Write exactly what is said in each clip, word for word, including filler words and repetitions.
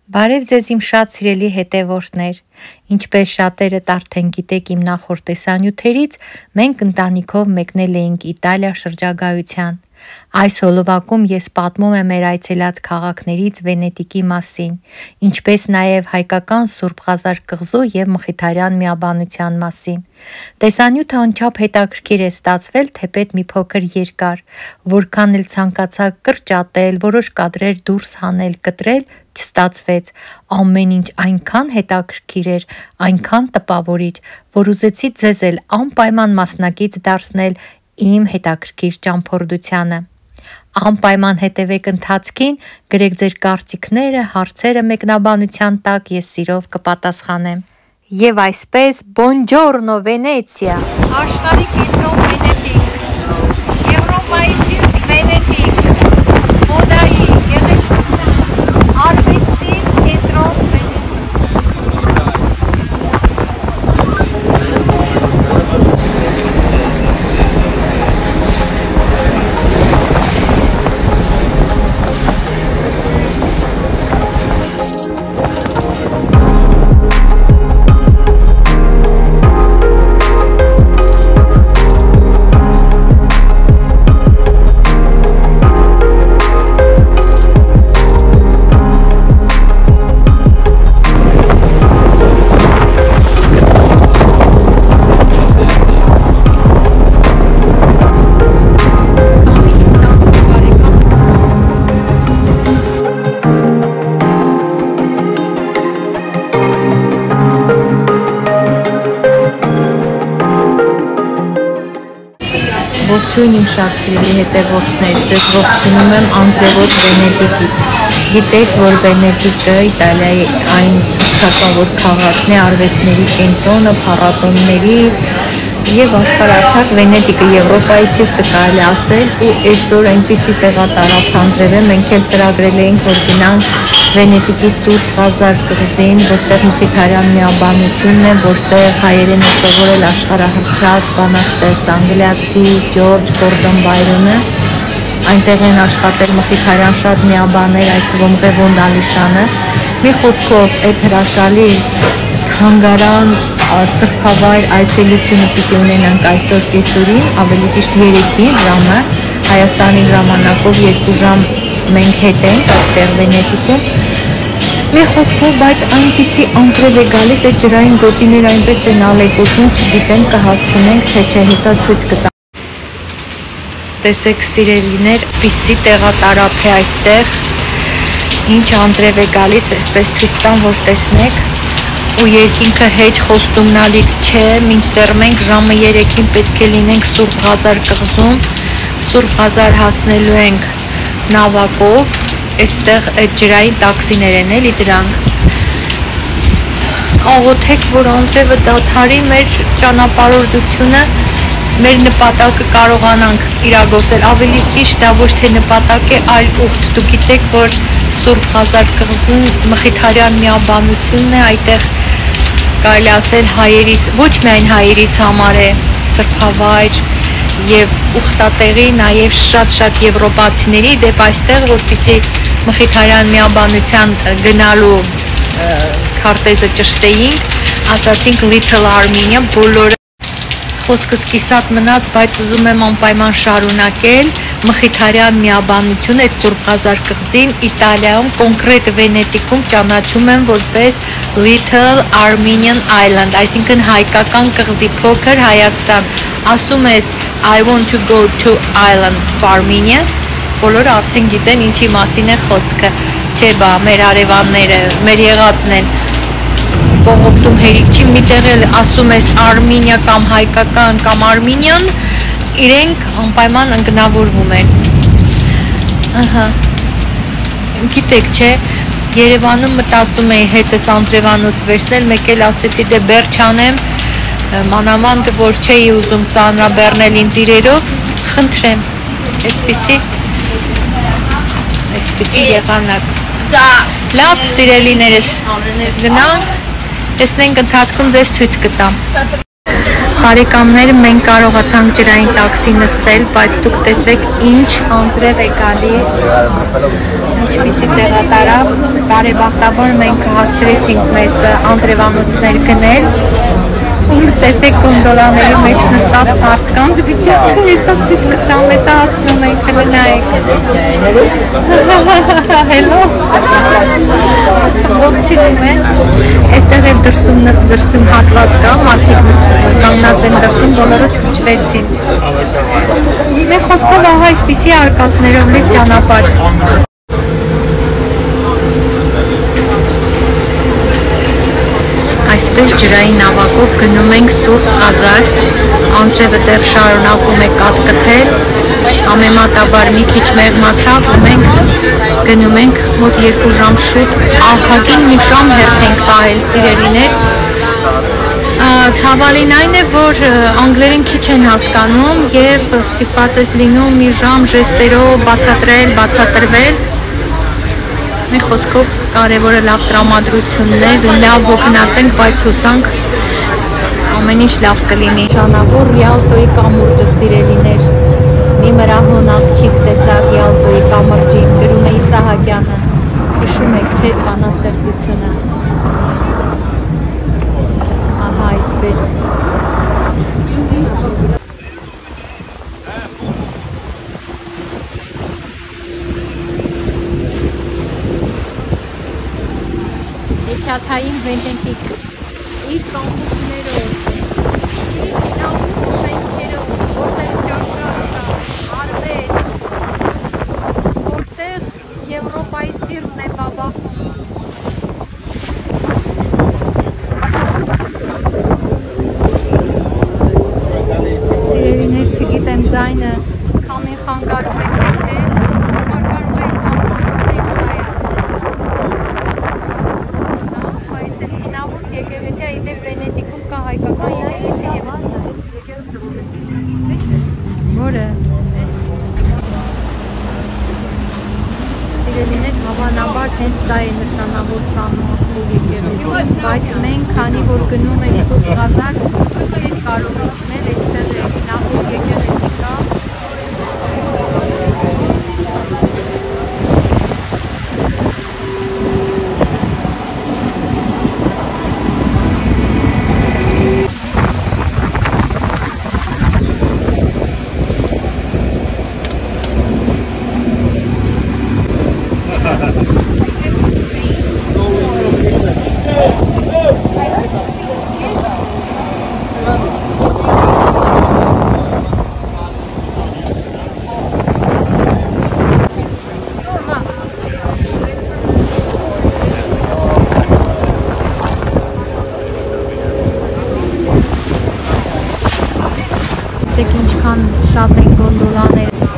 Բարև ձեզ իմ շատ սիրելի հետևորդներ, ինչպես շատերդ արդեն գիտեք իմ նախորդ տեսանյութերից, մենք ընտանիքով մեկնել էինք Իտալիա շրջագայության։ Այս հոլովակում ես պատմում եմ մեր այցելած քաղաքներից Վենետիկի մասին, ինչպես նաև հայկական Սուրբ Ղազար կղզու և Մխիթարյան միաբանության մասին։ Տեսանյութը անչափ հետաքրքիր է ստացվել, թեպետ մի փոքր երկար, որքան էլ ցանկացա կրճատել, որոշ կադրեր դուրս հանել, կտրել, չստացվեց։ Ամեն ինչ այնքան հետաքրքիր էր, այնքան տպավորիչ, որ ուզեցի ձեզ էլ անպայման մասնակից դարձնել իմ հետաքրքիր ճամփորդությանը։ Անպայման հետևեք ընթացքին, գրեք ձեր կարծիքները, հարցերը մեկնաբանության տակ, ես սիրով կպատասխանեմ։ Եվ այսպես, Buongiorno Venezia։ Աշխարհի կենտրոն Վենետիկ, Եվրոպայի սիրտ Վենետիկ, մոդայի, գեղեցկության, արվեստի կենտրոն Վենետիկ։ Ողջույն իմ շատ սիրելի հետևորդներ, ձեզ ողջունում եմ Անդրևոտ Վենետիկից։ Գիտեք, որ Վենետիկը Իտալիայի այն թագավոր քաղաքն է, արվեստների կենտրոնը, փառատոների եւ աշխարհահռչակ Վենետիկը Եվրոպայի սիրտը կարելի ասել, ու այսօր այնպիսի տեղատարավ Անդրևը մենք էլ ծրագրել էինք, որ գնանք Վենետիկի Սուրբ Ղազար կղզին, որտեղ Մխիթարյան միաբանությունն է, որտեղ հայերեն է սովորել աշխարհահռչակ բանաստեղծ անգլիացի Ջորջ Գորդոն Բայրոնը, այնտեղ են աշխատել Մխիթարյան շատ միաբաներ, այդ թվում Ղևոն Դալիշանը։ Մի խոսքով, այդ հրաշալի թանգարան սրբավայր այցելությունը պիտի ունենանք այսօր կեսօրին, ավելի ճիշտ երեքին ժամը, Հայաստանի ժամանակով երկու ժամ մենք հետ ենք այստեղ Վենետիկում։ Մի խոսքով, բայց այնպիսի անձրև է գալիս, այդ ջրային գոտիներ այնպես են ալեկոծում, չգիտեմ կհասցնենք, թե չէ հեսա ցույց կտամ։ Տեսեք սիրելիներ, պիսի տեղատարափ է այստեղ, ինչ անձրև է գալիս, այսպես ցույց տամ, որ տեսնեք, ու երկինքը հեչ խոստումնալից չէ, մինչդեռ մենք ժամը երեքին պետք է լինենք Սուրբ Ղազար կղզում, Սուրբ Ղազար հասնելու ենք նավակով, այստեղ այդ ջրային տաքսիներ են էլի դրանք։ Աղոթեք, որ անձրևը դադարի, մեր ճանապարհորդությունը, մեր նպատակը կարողանանք իրագործել, ավելի ճիշտ դա ոչ թե նպատակ է, այլ ուխտ։ Դուք գիտեք, որ Սուրբ Ղազար կղզում Մխիթարյան միաբանությունն է, այդտեղ կարելի ասել հայերիս, ոչ միայն հայերիս համար է սրբավայր եւ ուխտատեղի, նաեւ շատ-շատ եվրոպացիների, դեպ այստեղ որ պիտի Մխիթարյան միաբանության գնալու քարտեզը ճշտեինք, ասացինք Little Armenia, բոլորը խոսքս կիսատ մնաց, բայց ուզում եմ անպայման շարունակել Մխիթարյան միաբանությունը այդ Սուրբ Ղազար կղզին Իտալիայում, կոնկրետ Վենետիկում ճանաչում եմ որպես Little Armenian Island, այսինքն հայկական կղզի, փոքր Հայաստան։ Ասում ես I want to go to island of Armenia, բոլորը արդեն գիտեն ինչի մասին է խոսքը, չէ բա, մեր արևանները, մեր եղածն են կողոպտում հերիք չի, միտեղ էլ ասում ես Արմենիա կամ հայկական կամ Արմենիան, իրենք անպայման ընկնավորվում են։ Ահա, գիտեք չէ, Երևանում մտածում էի հետս անձրևանոց վերցնել, մեկ էլ ասեցի դե բեռ չանեմ, մանավանդ որ չէի ուզում ծանրաբեռնել ինձ իրերով, խնդրեմ, այսպիսի, այսպիսի եղանակ։ Լավ սիրելիներս, գնանք, տեսնենք ընթացքում ձեզ ցույց կտամ։ Բարեկամներ, մենք կարողացանք ջրային տաքսի նստել, բայց դուք տեսեք ինչ անձրև է գալիս, ինչպիսի տեղատարավ, բարեբախտ Փաստաբար մենք հասցրեցինք մեզ անձրևանոցներ գնել ու տեսեք գոնդոլաների մեջ նստած մարդկանց վիճակը հեսա ցույց կտամ, հեսա հասնում ենք, հələ նայեք։ Hello։ Ողջունում են։ Այստեղ էլ դրսում դրսում հատված կա, մարդիկ կանգնած են դրսում, բոլորը թրջվեցին։ Մեր խոսքով ահա այսպիսի արկածներով լի ճանապարհ։ Այսպես ջրային նավակով գնում ենք Սուրբ Ղազար, անձրևը դեռ շարունակում է կատկթել, ամեմատաբար մի քիչ մեղմացավ ու մենք գնում ենք մոտ երկու ժամ շուտ, ահագին մի ժամ հերթ ենք պահել, սիրելիներ։ Ցավալին այն է, որ անգլերեն քիչ են հասկանում և ստիպված ես լինում մի ժամ ժեստերով բացատրել, բացատրվել։ Մի խոսքով կարևորը լավ տրամադրությունն է, լավ ոգնած ենք, բայց հուսանք ամեն ինչ լավ կլինի։ Շանավոր Ռիալտոյի կամուրջը, սիրելիներ, մի մրահոն աղջիկ տեսակ Ռիալտոյի կամրջին, գրում է Իսահակյանը, հիշում եք չէ բանաստեղծությունը։ Ահա այսպես։ Հեքիաթային վենտենտիկ իր կամուրջներով, իր հինավուրց շենքերով, որտեղ ճաշակ կա, արվեստ, որտեղ Եվրոպայի սիրտն է բաբախում։ Սիրելիներ, չգիտեմ ձայնը քամին խանգարում է թե Հավանաբար հենց դա է նշանավոր սանմոսկու եկեղեցի, բայց մենք քանի որ գնում ենք Սուրբ Ղազար, չենք կարող մտնել, այստեղ նավոր եկեղեցի կա։ Ինչքան շատ են գոնդոլաները,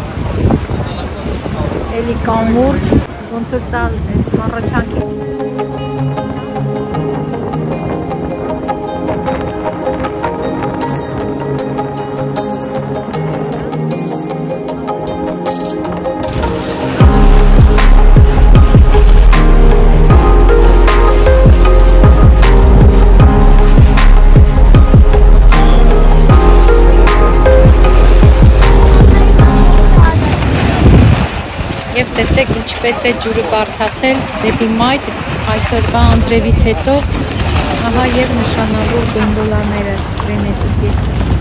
էլի կամուրջ, ոնց որ սա հառաչանքի։ Եվ տեսեք ինչպես է ջուրը բարձրացել դեպի մայթ այսօրվա անձրևից հետո, ահա և նշանավոր գոնդոլաները Վենետիկի։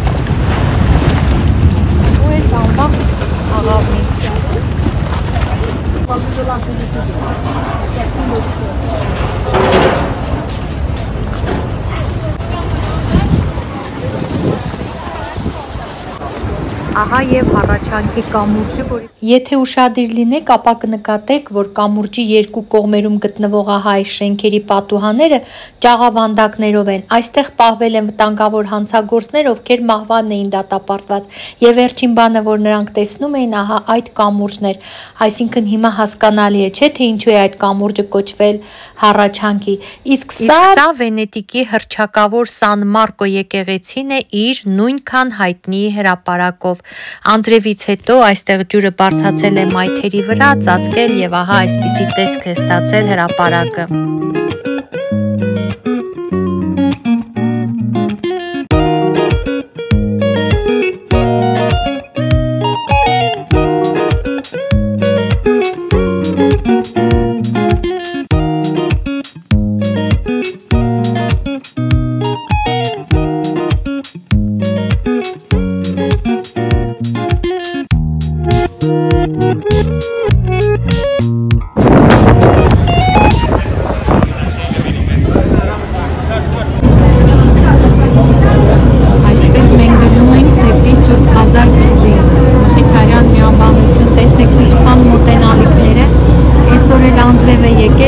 Ու էս անվախ աղավնի։ Ահա և հառաչանքի կամուրջը, որ եթե ուշադիր լինեք, ապա կնկատեք, որ կամուրջի երկու կողմերում գտնվող ահա այս շենքերի պատուհանները ճաղավանդակներով են։ Այստեղ պահվել են վտանգավոր հանցագործներ, ովքեր մահվան էին դատապարտված, եւ վերջին բանը, որ նրանք տեսնում էին, ահա այդ կամուրջն էր։ Այսինքն հիմա հասկանալի է, չէ՞, թե ինչու է այդ կամուրջը կոչվել հառաչանքի։ Իսկ սա Վենետիկի հռչակավոր Սան Մարկո եկեղեցին է իր նույնքան հայտնի հրապարակով։ Անձրևից հետո այստեղ ջուրը բարձրացել է մայթերի վրա, ծածկել եւ ահա այսպիսի տեսք է ստացել հրապարակը։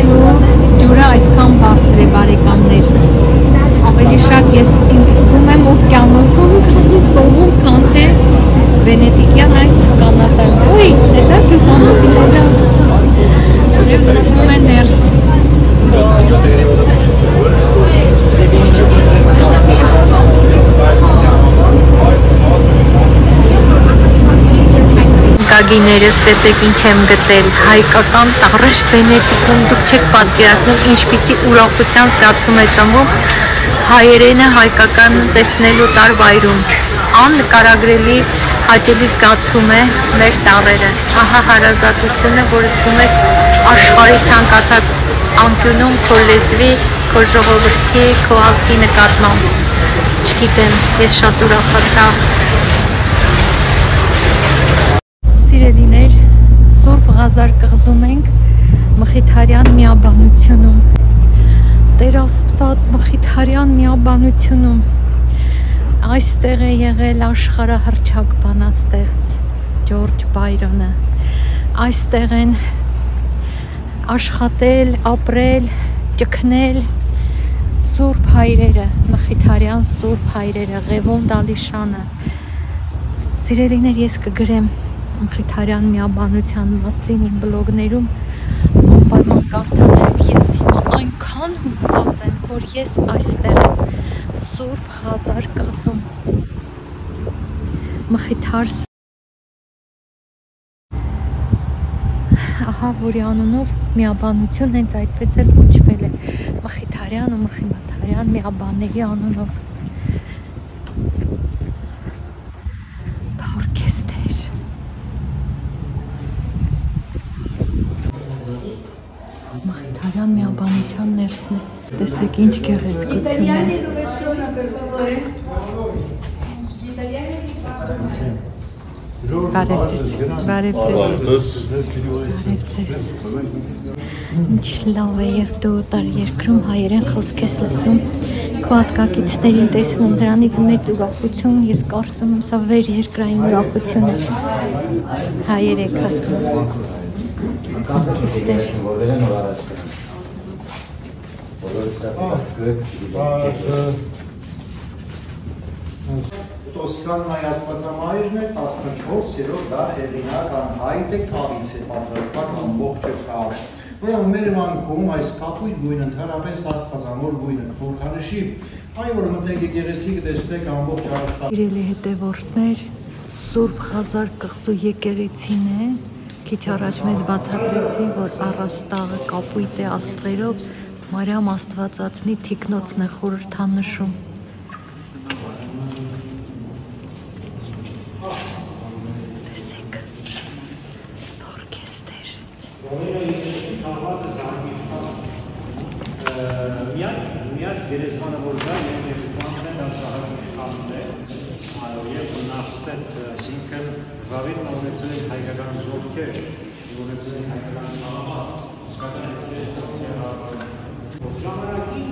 Գնալու ջուրը այսքան բարձր է, բարեկամներ։ Ավելի շատ ես ինձ զգում եմ օվկիանոսում, քան ծովում, քան թե վենետիկյան այս կանատան։ Ոյ, տեսա՞ք լուսամուտները։ Եվ ծվում են ներս։ Գագիներս տեսեք ինչ եմ գտել, հայկական տառեր Վենետիկում, դուք չեք պատկերացնում ինչպիսի ուրախության զգացում է ծնվում հայերենը հայկական տեսնելու տարվայրում, աննկարագրելի հաճելի զգացում է մեր տառերը, ահա հարազատությունը, որ զգում ես աշխարհի ցանկացած անկյունում քո լեզվի, քո ժողովրդի, քո ազգի նկատմամբ, չգիտեմ, ես շատ ուրախացա։ Սիրելիներ, Սուրբ Ղազար կղզում ենք Մխիթարյան միաբանությունում, Տեր Աստված Մխիթարյան միաբանությունում, այստեղ է եղել աշխարհահռչակ բանաստեղծ Ջորջ Բայրոնը, այստեղ են աշխատել, ապրել, ճգնել Սուրբ հայրերը, Մխիթարյան Սուրբ հայրերը, Ղևոն Դալիշանը։ Սիրելիներ, ես կգրեմ Մխիթարյան միաբանության մասին իմ բլոգներում, անպայման կարդացեք, ես հիմա այնքան հուզված եմ, որ ես այստեղ եմ Սուրբ Ղազար կղզում, Մխիթար, ահա որի անունով միաբանություն հենց այդպես էլ կոչվել է, Մխիթարյան ու Մխիթարյան միաբանների անունով։ Մխիթարյան միաբանության ներսն է, տեսեք ինչ գեղեցկություն է։ Բարև ձեզ, բարև ձեզ, ինչ լավ է, երբ դու օտար երկրում հայերեն խոսք ես լսում, քո ազգակիցներին տեսնում, դրանից մեծ ուրախություն, ես կարծում եմ սա վեր երկրային ուրախություն է, հայեր եք ասում։ Տոսկանայի աստվածամայրն է տասնչորսերորդ դար հեղինակ անհայտ է կավից է պատրաստված ամբողջ կավը։ Ուրեմն մեր վանքում այս կապույտ գույնը ընդհանրապես աստվածամոր գույնը կխորհրդանշի, այ որ մտեք եկեղեցի կտեսնեք ամբողջ առաստաղ։ Իրելի հետևորդներ, Սուրբ Ղազար կղզու եկեղեցին է, քիչ առաջ մեզ բացատրեցի, որ առաստաղը կապույտ է աստղերով, Մարիամ Աստվածածնի թիկնոցն է խորհրդանշում։ Տեսեք, օրքեստր։ Միակ գերեզմանը որ դա և գերեզմանն է դասահարուշ է, և նասսետ, այսինքն վավիրն ունեցել են հայկական զորքեր, ունեցել են հայկական նամաս, իսկական է ժամանակին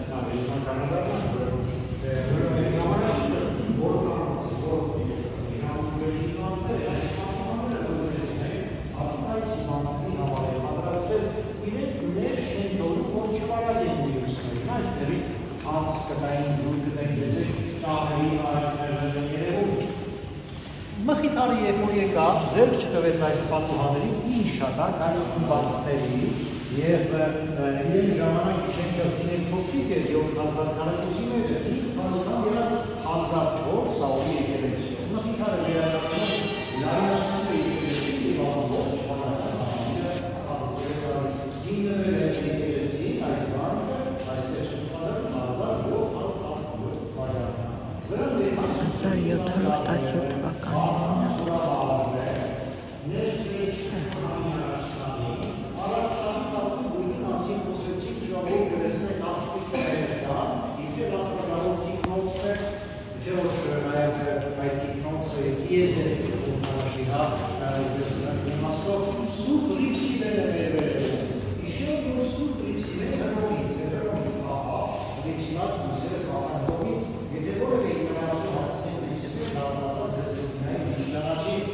Մխիթարը երբ որ եկավ, ձեռք չտվեց այս պատուհաններին ինչ շատակ այլ բանտերի և իրեն ժամանակ շենքացիներ փոքրիկ էր յոթ հազար քառակուսի մետր, ինքնազգան եղած հազար չորս սաուի եկեղեցի։ Մխիթարը վերականգնում լայնացնում է եկեղեցի և ամբողջ եկեղեցի այս վանքը այստեղ շուտադար հազար յոթ հազար յոթ տասնյոթ թվականին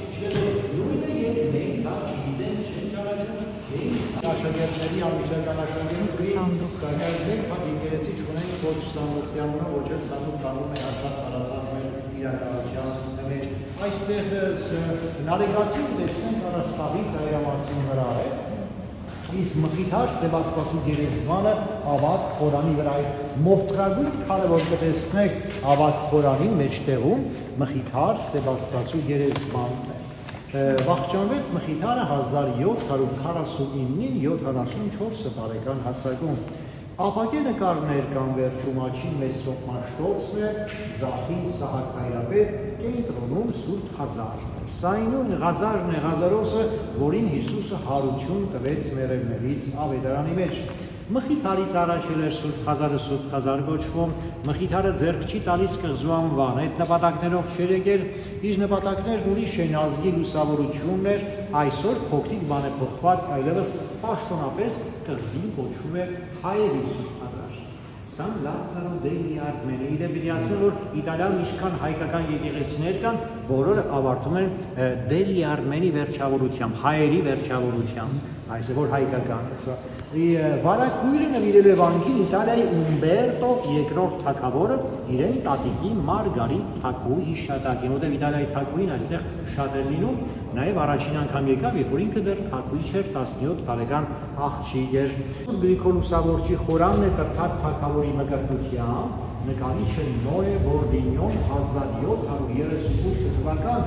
Աշակերտների ամուսական Սակայն մենք հատ եկեղեցի չունենք ոչ սանդուղտյանունը, ոչ էլ սանդուղ կանոնն է շատ տարածած մեր իրականության մեջ։ Այստեղ նարեկացին տեսնենք Արաստաղի ծայրամասին վրա է, իսկ Մխիթար Սեբաստացու գերեզմանը ավագ խորանի վրա է։ Մոխրագույն քարը որ կտեսնեք ավագ խորանի մեջտեղում Մխիթար Սեբաստացու գերեզմանն է։ Վախճանվեց Մխիթարը հազար յոթ հարյուր քառասունինին յոթանասունչորս տարեկան հասակում։ Ապակե նկարներ կան վերջում աչի Մեսրոպ Մաշտոցն է, ձախին Սահակ Հայրապետ, կենտրոնում Սուրբ Խազարն է։ Սա նույն Ղազարն է, Ղազարոսը, որին Հիսուսը հարություն տվեց մեռելներից ավետարանի մեջ։ Մխիթարից առաջ էր Սուրբ Խազարը Սուրբ Խազար կոչվում, Մխիթարը ձեռք չի տալիս կղզու անվան, այդ նպատակներով չէր եկել, իր նպատակներն ուրիշ են, ազգի լուսավորությունն էր, այսօր փոքրիկ բան է փոխված, այլևս պաշտոնապես կղզին կոչվում է հայերի Սուրբ Խազար։ Սան Լացարո դելի Արմենի, իրեն պիտի ասեմ, որ Իտալիայում ինչքան հայկական եկեղեցիներ կան, բոլորը ավարտում են դելի Արմենի վերջավորությամբ, հայերի վերջավորությամբ, այս է որ հայկական է սա։ Վարակույրը նվիրել է վանքին Իտալիայի Ումբերտո երկրորդ թագավորը իրեն տատիկի Մարգարիտ թագուհի հիշատակին, որտեղ Իտալիայի թագուհին այստեղ շատ էր լինում, նաև առաջին անգամ եկավ, երբ որ ինքը դեռ թագուհի չէր, տասնյոթ տարեկան աղջիկ էր։ Գրիգոր Լուսավորչի խորանն է Տրթակ թագավորի մկրտությամբ, նկարիչը Նոե Բորդինյոն հազար յոթ հարյուր երեսունութ թվական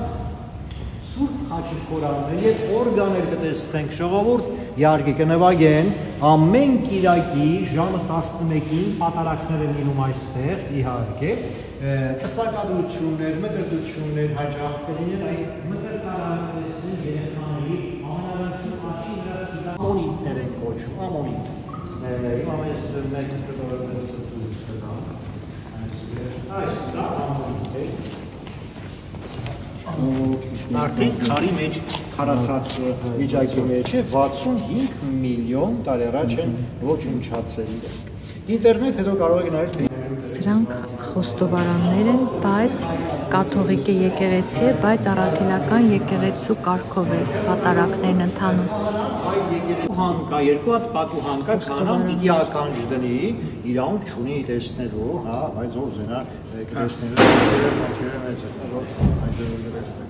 Սուրբ խաչի խորանն է եւ օրգաներ կտեսնենք ժողովուրդ իհարկե կնվագեն ամեն կիրակի ժամը տասնմեկին պատարակներ են լինում այստեղ իհարկե կսակադրություններ, մկրտություններ հաճախ կլինեն այդ մկրտարարներն երեխաների ամենավերջին աչքի վրա ամոնիտներ են կոչվում ամոնիտ հիմա մեզ մեկ կտորը ստուց կգա այս դա ամոնիտ է Արդեն քարի մեջ քարացած վիճակի մեջ է վաթսունհինգ միլիոն տարի առաջ են ոչնչացել։ Ինտերնետ հետո կարող եք նայել Սրանք խոստովարաններ են, բայց կաթողիկե եկեղեցի է, բայց առաքելական եկեղեցու կարգով է պատարակներն ընթանում։ Այդ եկեղեցուհան կա, երկու հատ պատուհան կա, քանան պիտի ականջ դնի, իրավունք չունի տեսնելու, հա, բայց ով զենա կտեսնելու, մասերը մեծ է, որ այն ժողովուրդը տեսնի։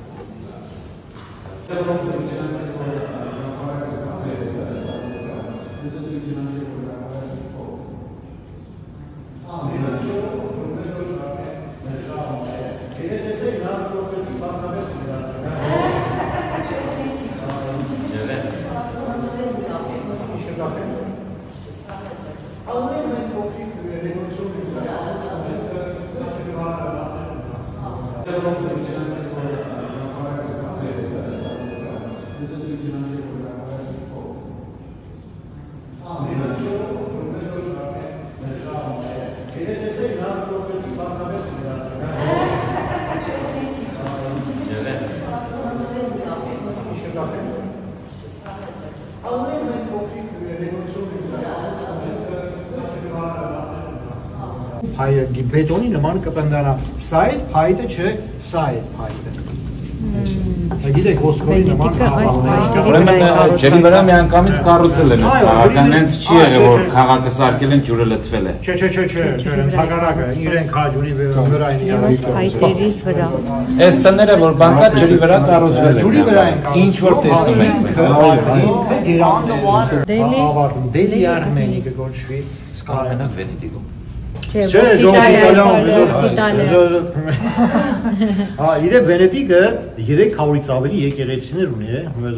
Բետոնի նման կպնդանա, սա է փայտը չէ, սա է փայտը։ Գիտեք, ոսկորի նման Ուրեմն ջրի վրա միանգամից կառուցել են, քաղաքական հենց չի եղել, որ քաղաքը սարքել են, ջուրը լցվել է։ Չէ, չէ, չէ, չէ, ընդհակառակը, իրենք հա ջուրի վրա են եղել։ Փայտերի վրա։ Այս տները, որ բան կա, ջրի վրա կառուցվել են։ Ջուրի վրա են կառուցվել։ Ինչ որ տեսնում ենք։ Դելի Արմենի կոչվի, Կարենա Վենետիկում։ Չէ, իրե Վենետիկը երեք հարյուրից ավելի եկեղեցիներ ունի,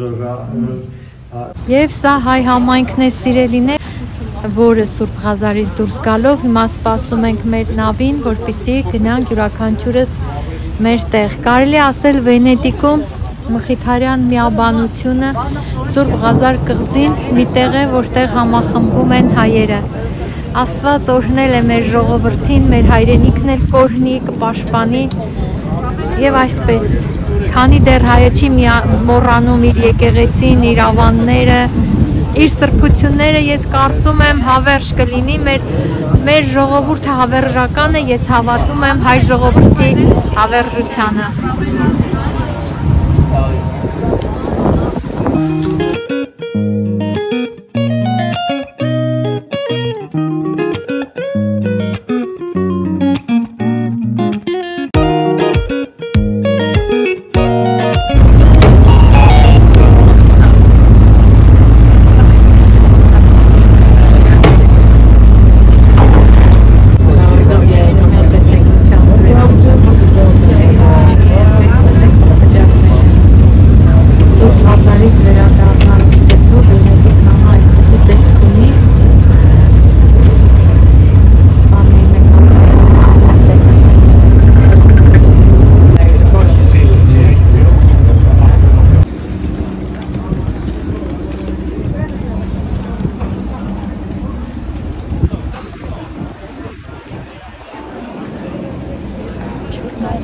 Եվ սա հայ համայնքն է սիրելիներ, որը Սուրբ Ղազարից դուրս գալով հիմա սպասում ենք մեր նավին, որպեսզի գնանք յուրաքանչյուրս մեր տեղ։ Կարելի ասել Վենետիկում Մխիթարյան միաբանությունը Սուրբ Ղազար կղզին մի տեղ է, որտեղ համախմբում են հայերը։ Աստված օրհնել է մեր ժողովրդին, մեր հայրենիքն էլ կօրհնի, կպաշտպանի եւ այսպես։ Քանի դեռ հայը չի մոռանում իր եկեղեցին, իր ավանները, իր սրբությունները, ես կարծում եմ հավերժ կլինի մեր մեր ժողովուրդը հավերժական է, ես հավատում եմ հայ ժողովրդի հավերժությանը։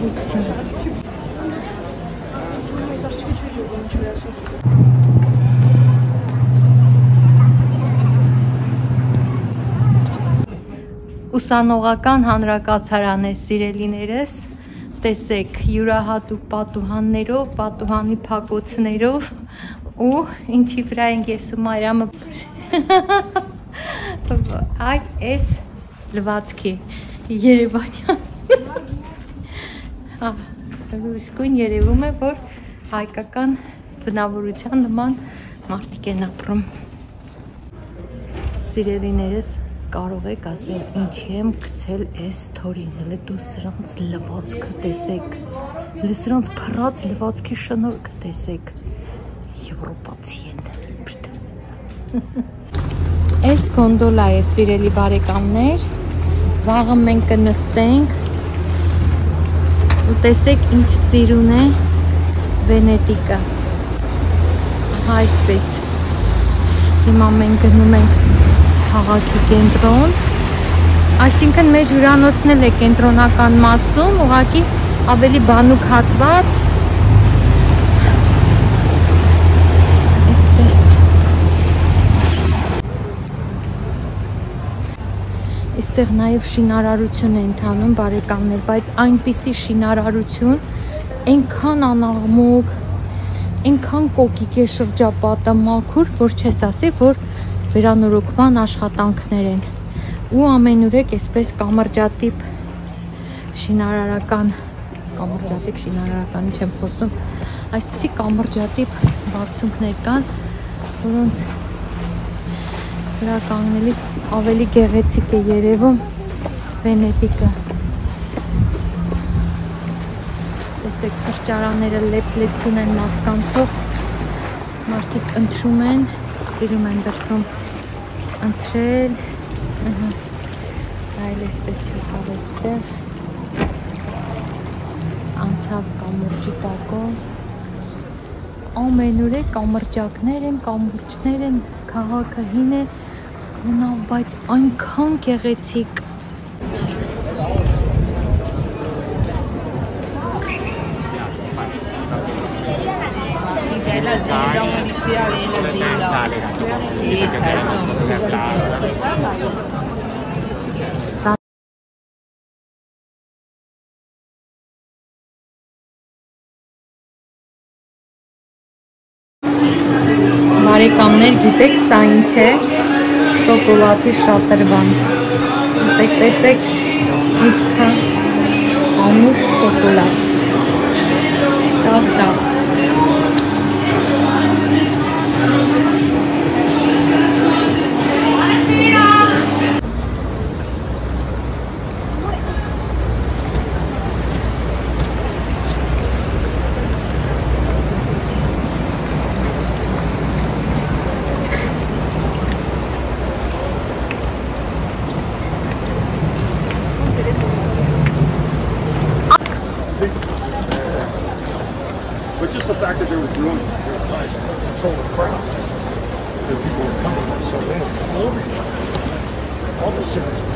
Շնորհակալություն։ Ուսանողական հանրակացարան է, սիրելիներս, տեսեք յուրահատուկ պատուհաններով, պատուհանի փակոցներով ու ինչի վրա ենք ես ու Մարիամը այ էս լվացքի երևանյան իսկույն երևում է, որ հայկական բնավորության նման մարդիկ են ապրում։ Սիրելիներս կարող եք ասել ինչի եմ գցել այս թորին, հələ դու սրանց լվացքը տեսեք, սրանց փռած լվացքի շնորհքը տեսեք, եվրոպացի են։ Այս գոնդոլա է, սիրելի բարեկամներ, վաղը մենք կնստենք ու տեսեք ինչ սիրուն է Վենետիկը, այսպես, հիմա մենք գնում ենք քաղաքի կենտրոն, այսինքն մեր հյուրանոցն էլ է կենտրոնական մասում, ուղղակի ավելի բանուկ հատված, այսպես, այստեղ նաև շինարարություն է ընթանում, բարեկամներ, բայց այնպիսի շինարարություն, այնքան անաղմուկ, այնքան կոկիկ է շրջապատը մաքուր, որ չես ասի, որ վերանորոգման աշխատանքներ են ու ամենուրեք այսպես կամրջատիպ շինարարական կամրջատիպ շինարարականի չեմ խոսում, այսպիսի կամրջատիպ բարձունքներ կան, որոնց վրա կանգնելիս ավելի գեղեցիկ է երևում Վենետիկը։ Տեսեք սրճարանները լեփ-լեցուն են մարդկանցով, մարդիկ ընթրում են, սիրում են դրսում ընթրել, այլ այսպես եկավ այստեղ, անցավ կամուրջի տակով, ամենուրեք կամրջակներ են, կամուրջներ են, քաղաքը հին է, խոնավ, բայց այնքան գեղեցիկ։ Բարեկամներ, գիտեք սա ինչ է, շոկոլադի շատրվան, տեսեք, տեսեք, ինչքան ամուր շոկոլադ, տավ-տավ։ But just the fact that there were drones there trying to control the crowds, that people were coming, so they were all over here. All the citizens.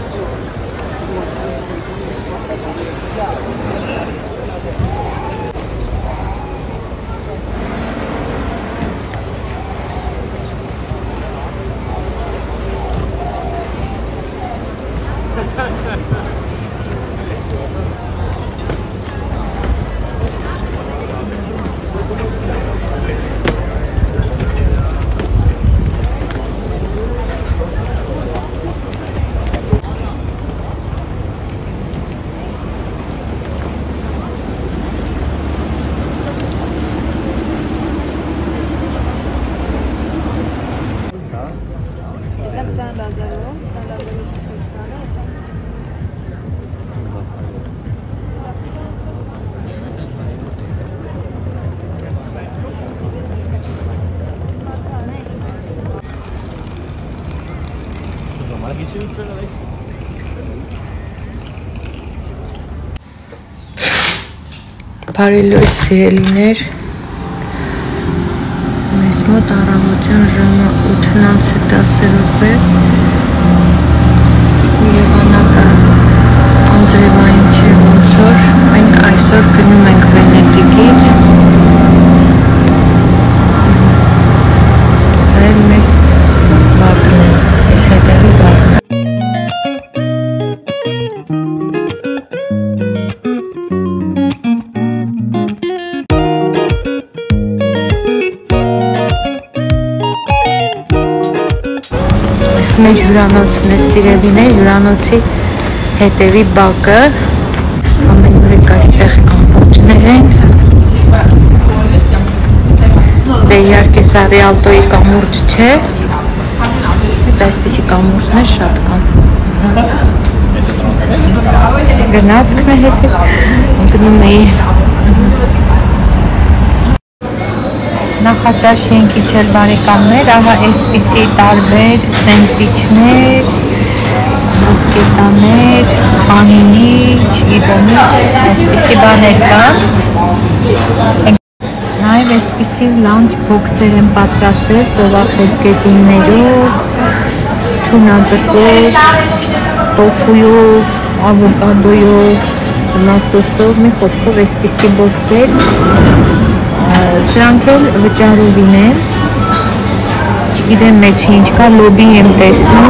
Բարելույս սիրելիներ, մեզ մոտ առավոտյան ժամը ութ դասը րոպե եղանակը անձրևային չէ ոնց որ մենք այսօր մեր հյուրանոցն է, սիրելիներ, հյուրանոցի հետևի բակը, ամենուրեք այստեղ կամուրջներ են, դե իհարկե սա Ռիալտոյի կամուրջ չէ, բայց այսպիսի կամուրջներ շատ կան, գնացքն է հետև, գնում էի նախաճաշ ենք իջել բարեկամներ, ահա այսպիսի տարբեր սենդվիչներ, բրուսկետաներ, պանինի, չգիտեմ, այսպիսի բաներ կան։ Նաև այսպիսի լանչ բոքսեր են պատրաստել ծովախեցգետիններով, թունաձկով, տոֆույով, ավոկադոյով, լասոսով, մի խոսքով այսպիսի բոքսեր Սրանք էլ վճարովին են, չգիտեմ մեջը ինչ կա, լոբի եմ տեսնում,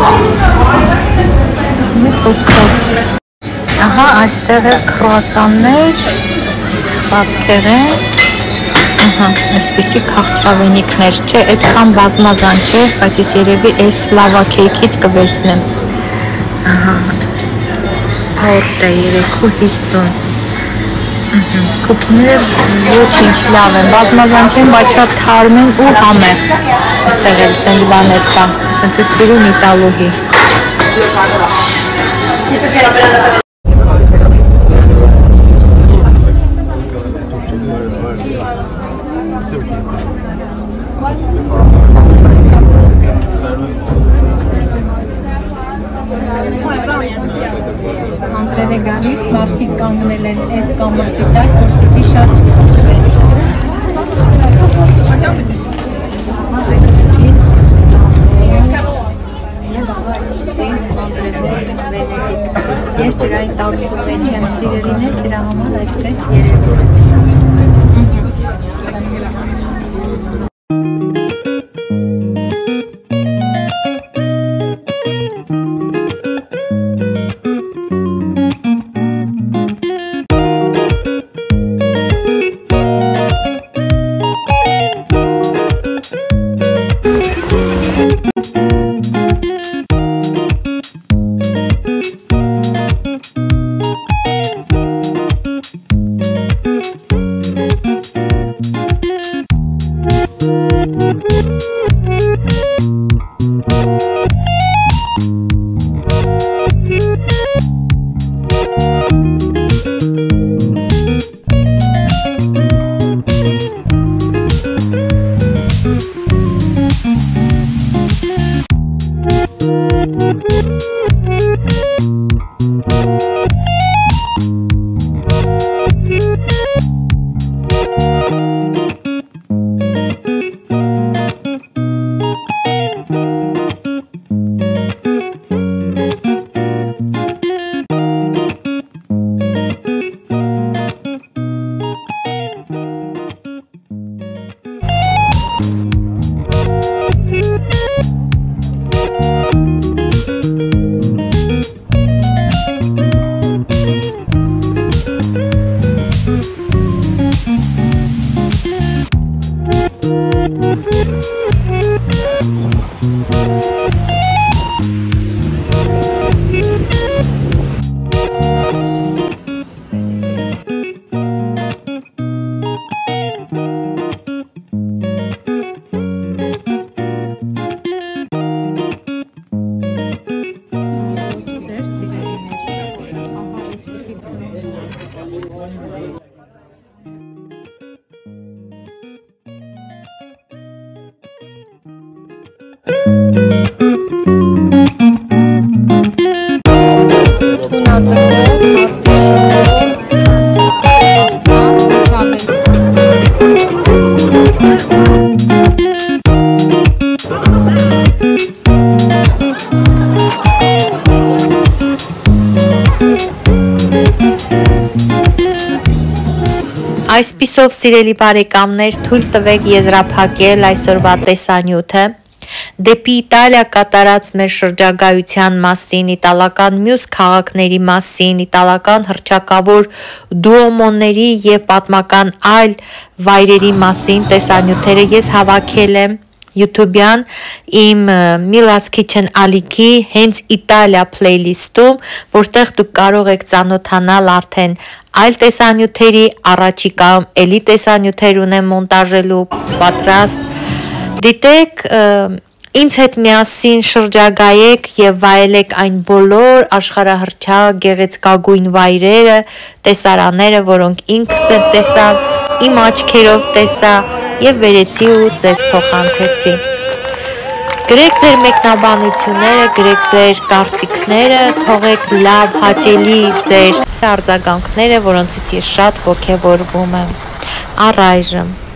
մի խոսքով, ահա այստեղ էլ քրուասաններ, խվածքեր են, ահա, այսպիսի քաղցրավենիքներ չէ, այդքան բազմազան չէ, բայց ես երևի այս լավա քեյքից կվերցնեմ, ահա, հորտ է երեքու հիսուն, Կուքիները ոչինչ լավ են, բազմազան չեն, բայց շատ թարմ են ու համեղ այստեղ էլ սենց բաներ կան, սենց է սիրուն իտալուհի Անձև է գալիս, մարդիկ կանգնել են այս կամրջի տակ, որպեսզի շատ չթափվեն։ Ես ջրային տարուծում մեջ եմ սիրելիներ, դրա համար այսպես երևում է։ Այսպիսով սիրելի բարեկամներ, թույլ տվեք եզրափակել այսօրվա տեսանյութը դեպի Իտալիա կատարած մեր շրջագայության մասին, իտալական մյուս քաղաքների մասին, իտալական հռչակավոր դուոմոների եւ պատմական այլ վայրերի մասին տեսանյութերը ես հավաքել եմ YouTube-յան իմ Mila's Kitchen ալիքի հենց Իտալիա playlist-ում, որտեղ դուք կարող եք ծանոթանալ արդեն այլ տեսանյութերի, առաջիկայում էլի տեսանյութեր ունեմ մոնտաժելու պատրաստ։ Դիտեք, ինձ հետ միասին շրջագայեք եւ վայելեք այն բոլոր աշխարհահռչակ գեղեցկագույն վայրերը, տեսարանները, որոնք ինքս եմ տեսա, իմ աչքերով տեսա եւ վերեցի ու ձեզ փոխանցեցի։ Գրեք ձեր մեկնաբանությունները, գրեք ձեր կարծիքները, թողեք լավ, հաճելի ձեր արձագանքները, որոնցից ես շատ ոգևորվում եմ։ Առայժմ